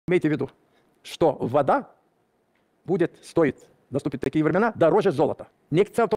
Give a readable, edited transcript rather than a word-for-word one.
Имейте в виду, что вода будет стоить, наступят такие времена, дороже золота. Не